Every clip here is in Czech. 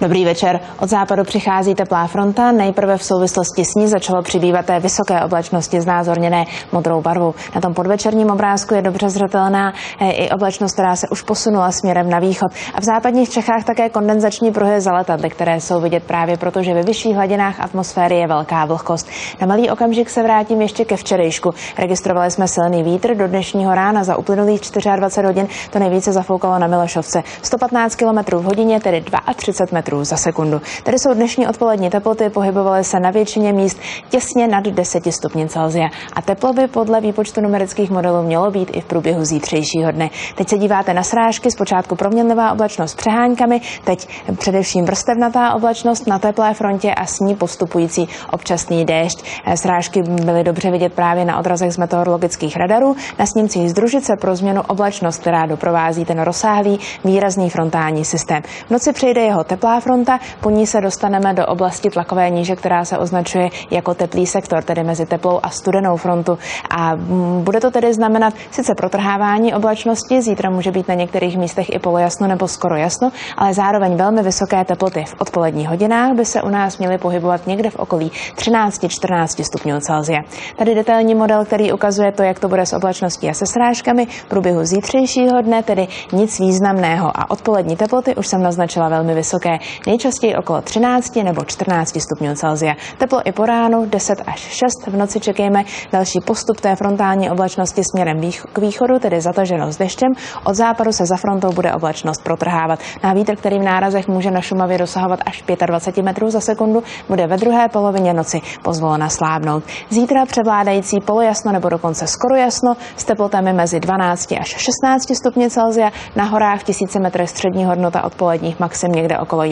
Dobrý večer. Od západu přichází teplá fronta. Nejprve v souvislosti s ní začalo přibývat té vysoké oblačnosti znázorněné modrou barvou. Na tom podvečerním obrázku je dobře zřetelná i oblačnost, která se už posunula směrem na východ. A v západních Čechách také kondenzační pruhy za letadly, které jsou vidět právě proto, že ve vyšších hladinách atmosféry je velká vlhkost. Na malý okamžik se vrátím ještě ke včerejšku. Registrovali jsme silný vítr do dnešního rána. Za uplynulých 24 hodin to nejvíce zafoukalo na Milošovce. 115 km v hodině, tedy 32 metrů za sekundu. Tady jsou dnešní odpolední teploty, pohybovaly se na většině míst těsně nad 10 stupni Celsia. A teplo by podle výpočtu numerických modelů mělo být i v průběhu zítřejšího dne. Teď se díváte na srážky, zpočátku proměnlivá oblačnost s přeháňkami, teď především vrstevnatá oblačnost na teplé frontě a s ní postupující občasný déšť. Srážky byly dobře vidět právě na odrazech z meteorologických radarů, na snímcích z družice pro změnu oblačnost, která doprovází ten rozsáhlý výrazný frontální systém. V noci přejde jeho teplá fronta, po ní se dostaneme do oblasti tlakové níže, která se označuje jako teplý sektor, tedy mezi teplou a studenou frontu. A bude to tedy znamenat sice protrhávání oblačnosti, zítra může být na některých místech i polojasno nebo skoro jasno, ale zároveň velmi vysoké teploty. V odpoledních hodinách by se u nás měly pohybovat někde v okolí 13-14 stupňů Celsia. Tady detailní model, který ukazuje to, jak to bude s oblačností a se srážkami v průběhu zítřejšího dne, tedy nic významného. A odpolední teploty už jsem naznačila velmi vysoké, nejčastěji okolo 13 nebo 14 stupňů Celsia. Teplo i po ránu 10 až 6, v noci čekejme další postup té frontální oblačnosti směrem k východu, tedy zataženo s deštěm. Od západu se za frontou bude oblačnost protrhávat. Na vítr, který v nárazech může na Šumavě dosahovat až 25 metrů za sekundu, bude ve druhé polovině noci pozvolna slábnout. Zítra převládající polojasno nebo dokonce skoro jasno s teplotami mezi 12 až 16 stupni Celsia. Na horách v 1000 metrech střední hodnota odpoledních maxim někde okolo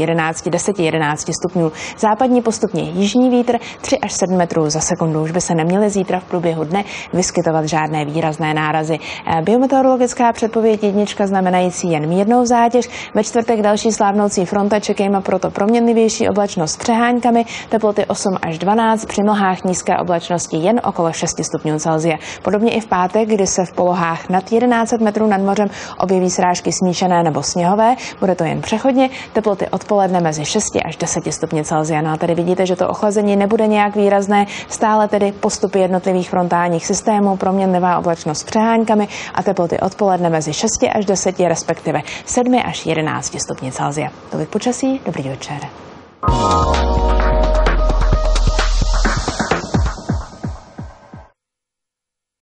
10-11 stupňů. Západní postupně jižní vítr 3 až 7 metrů za sekundu. Už by se neměly zítra v průběhu dne vyskytovat žádné výrazné nárazy. Biometeorologická předpověď jednička znamenající jen mírnou zátěž. Ve čtvrtek další slábnoucí fronta, čekejme proto proměnlivější oblačnost s přeháňkami, teploty 8 až 12, při mlhách nízké oblačnosti jen okolo 6 stupňů Celsia. Podobně i v pátek, kdy se v polohách nad 1100 metrů nad mořem objeví srážky smíšené nebo sněhové, bude to jen přechodně, teploty odpoledne mezi 6 až 10 stupni Celsia. No a tady vidíte, že to ochlazení nebude nějak výrazné, stále tedy postupy jednotlivých frontálních systémů, proměnlivá oblačnost s přeháňkami a teploty odpoledne mezi 6 až 10, respektive 7 až 11 stupni Celsia. Tolik počasí, dobrý večer.